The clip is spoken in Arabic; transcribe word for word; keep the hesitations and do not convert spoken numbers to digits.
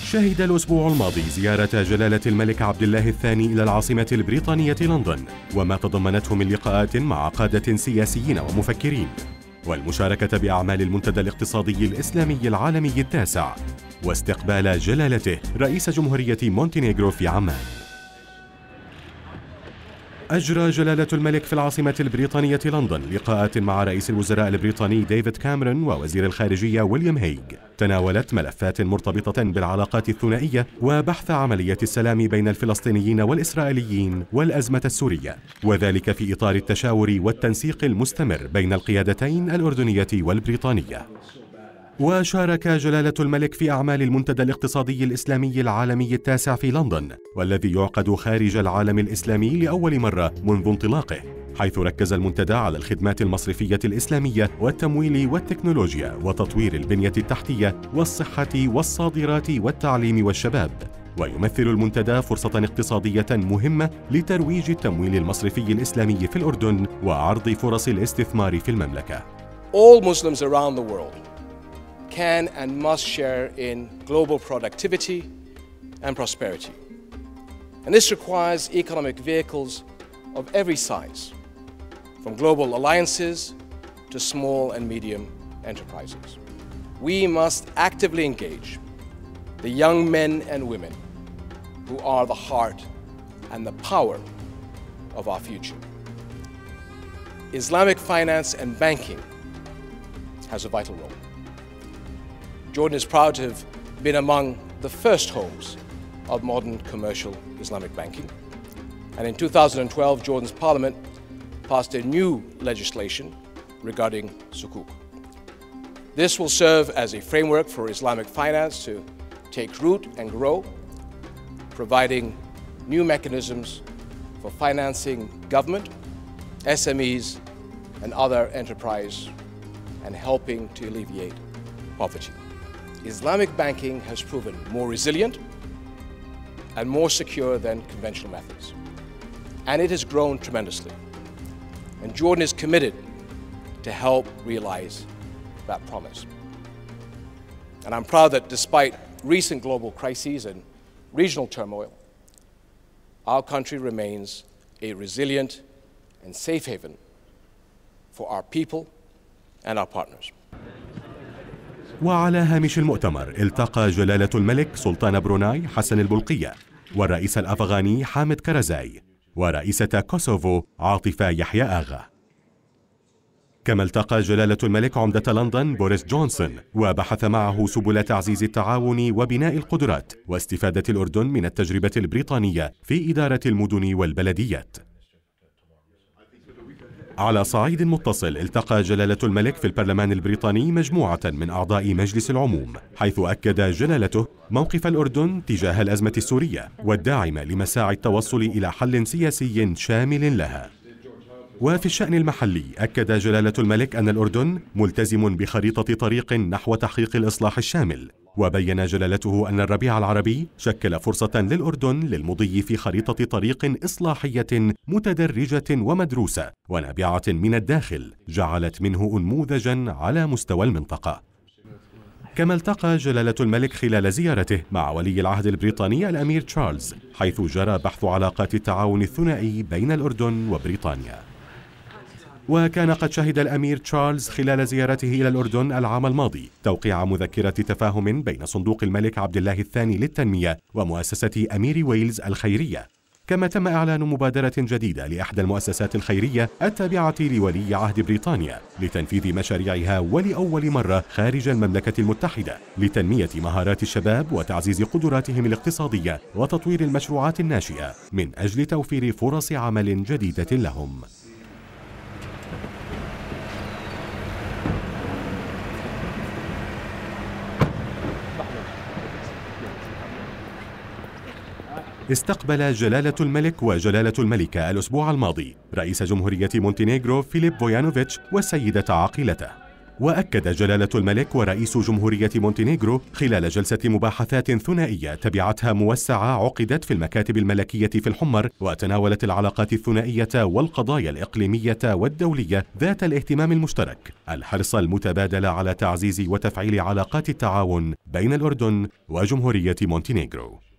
شهد الأسبوع الماضي زيارة جلالة الملك عبد الله الثاني إلى العاصمة البريطانية لندن، وما تضمنته من لقاءات مع قادة سياسيين ومفكرين، والمشاركة بأعمال المنتدى الاقتصادي الإسلامي العالمي التاسع، واستقبال جلالته رئيس جمهورية مونتينيغرو في عمان. أجرى جلالة الملك في العاصمة البريطانية لندن لقاءات مع رئيس الوزراء البريطاني ديفيد كاميرون ووزير الخارجية ويليام هيغ، تناولت ملفات مرتبطة بالعلاقات الثنائية وبحث عملية السلام بين الفلسطينيين والإسرائيليين والأزمة السورية، وذلك في إطار التشاور والتنسيق المستمر بين القيادتين الأردنية والبريطانية. وشارك جلالة الملك في أعمال المنتدى الاقتصادي الإسلامي العالمي التاسع في لندن، والذي يعقد خارج العالم الإسلامي لأول مرة منذ انطلاقه، حيث ركز المنتدى على الخدمات المصرفية الإسلامية والتمويل والتكنولوجيا وتطوير البنية التحتية والصحة والصادرات والتعليم والشباب. ويمثل المنتدى فرصة اقتصادية مهمة لترويج التمويل المصرفي الإسلامي في الأردن وعرض فرص الاستثمار في المملكة. All Muslims around the world can and must share in global productivity and prosperity. And this requires economic vehicles of every size, from global alliances to small and medium enterprises. We must actively engage the young men and women who are the heart and the power of our future. Islamic finance and banking has a vital role. Jordan is proud to have been among the first homes of modern commercial Islamic banking. And in two thousand twelve, Jordan's parliament passed a new legislation regarding sukuk. This will serve as a framework for Islamic finance to take root and grow, providing new mechanisms for financing government, S M Es, and other enterprise, and helping to alleviate poverty. Islamic banking has proven more resilient and more secure than conventional methods, and it has grown tremendously. And Jordan is committed to help realize that promise. And I'm proud that despite recent global crises and regional turmoil, our country remains a resilient and safe haven for our people and our partners. وعلى هامش المؤتمر التقى جلالة الملك سلطان بروناي حسن البلقية والرئيس الأفغاني حامد كرزاي ورئيسة كوسوفو عاطفة يحيى آغا. كما التقى جلالة الملك عمدة لندن بوريس جونسون وبحث معه سبل تعزيز التعاون وبناء القدرات واستفادة الأردن من التجربة البريطانية في إدارة المدن والبلديات. على صعيد متصل التقى جلالة الملك في البرلمان البريطاني مجموعة من أعضاء مجلس العموم، حيث أكد جلالته موقف الأردن تجاه الأزمة السورية والداعم لمساعي التوصل إلى حل سياسي شامل لها. وفي الشأن المحلي أكد جلالة الملك أن الأردن ملتزم بخريطة طريق نحو تحقيق الإصلاح الشامل، وبين جلالته أن الربيع العربي شكل فرصة للأردن للمضي في خريطة طريق إصلاحية متدرجة ومدروسة ونابعة من الداخل جعلت منه أنموذجا على مستوى المنطقة. كما التقى جلالة الملك خلال زيارته مع ولي العهد البريطاني الأمير تشارلز، حيث جرى بحث علاقات التعاون الثنائي بين الأردن وبريطانيا. وكان قد شهد الأمير تشارلز خلال زيارته إلى الأردن العام الماضي توقيع مذكرة تفاهم بين صندوق الملك عبد الله الثاني للتنمية ومؤسسة أمير ويلز الخيرية. كما تم إعلان مبادرة جديدة لإحدى المؤسسات الخيرية التابعة لولي عهد بريطانيا لتنفيذ مشاريعها ولأول مرة خارج المملكة المتحدة لتنمية مهارات الشباب وتعزيز قدراتهم الاقتصادية وتطوير المشروعات الناشئة من أجل توفير فرص عمل جديدة لهم. استقبل جلالة الملك وجلالة الملكة الأسبوع الماضي رئيس جمهورية مونتينيغرو فيليب فويانوفيتش والسيدة عاقلته، وأكد جلالة الملك ورئيس جمهورية مونتينيغرو خلال جلسة مباحثات ثنائية تبعتها موسعة عقدت في المكاتب الملكية في الحمر، وتناولت العلاقات الثنائية والقضايا الإقليمية والدولية ذات الاهتمام المشترك، الحرص المتبادل على تعزيز وتفعيل علاقات التعاون بين الأردن وجمهورية مونتينيغرو.